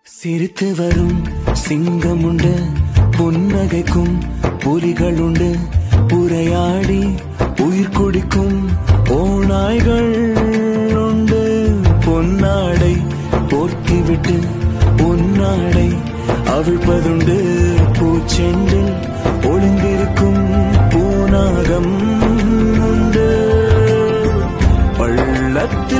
சிரித்து வரும் சிங்கம் உண்டு, புன்னகைக்கும் புலிகள் உண்டு, உரையாடி உயிர் குடிக்கும் ஓநாய்கள் உண்டு. பொன்னாடை போர்த்திவிட்டு பொன்னாடை அவிழ்ப்பதுண்டு, பூச்செண்டில் ஒளிந்திருக்கும் பூநாகம் உண்டு. பள்ளத்தில்